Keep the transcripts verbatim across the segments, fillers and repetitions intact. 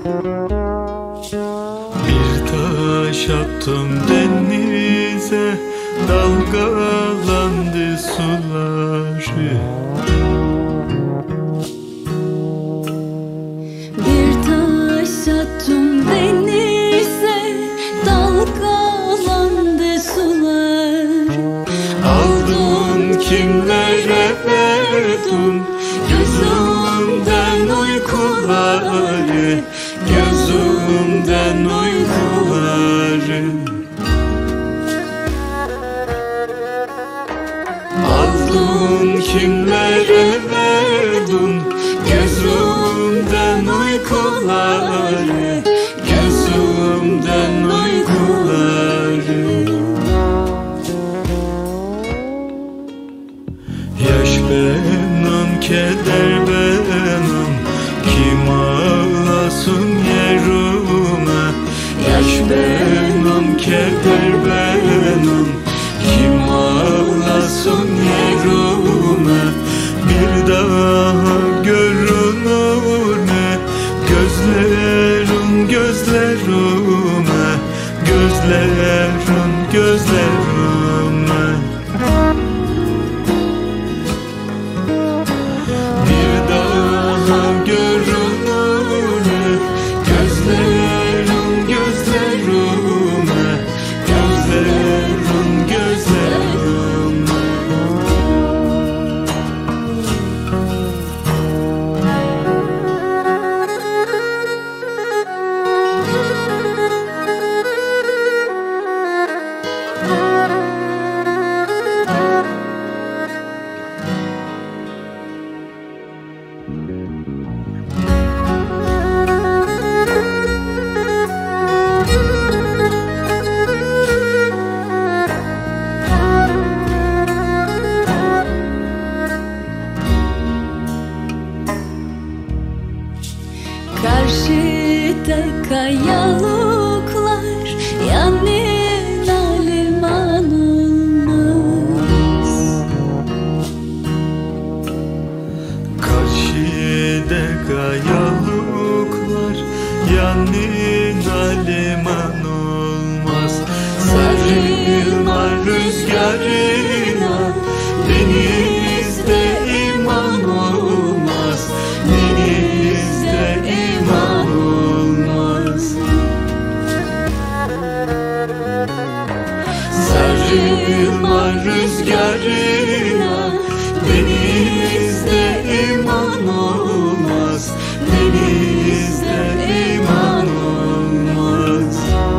Bir taş attım denize, dalgalandı suları. Bir taş attım denize, dalgalandı suları. Aldın kimlere verdin gözümden uykuları, gözümden uykuları. Aldın kimlere verdin gözümden uykuları, gözümden uykuları. Yaş benim, keder benim, kim ağlasın yerime? Yaş benim, keder benim, kim ağlasın yerime? Bir daha görünür mü gözlerin gözlerime, gözlerin gözlerime? Bir daha görünür mü gözlerin gözlerime, gözlerin gözlerime? Karşıda kayalıklar, yani liman olmaz. Karşıda kayalıklar, yanına liman olmaz. Sarılma rüzgarına, denizde iman olmaz, denizde iman olmaz. Sarılma rüzgarına, denizde iman olmaz, denizde iman olmaz.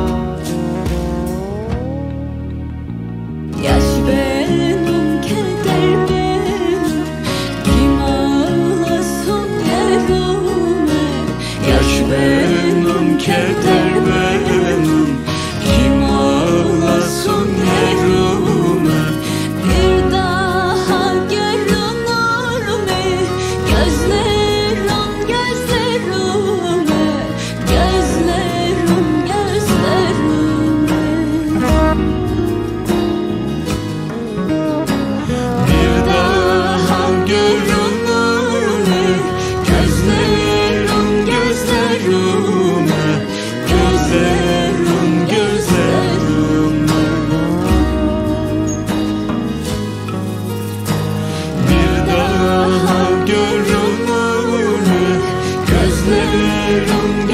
Yaş benim, keder benim, kim ağlasın yerime? Yaş benim, keder benim, kim ağlasın yerime? Bir daha görünür mü gözlerim gözlerime, gözlerim gözlerime? Bir daha görünür mü gözlerin gözlerime, gözlerin gözlerime? Bir daha görünür mü gözlerin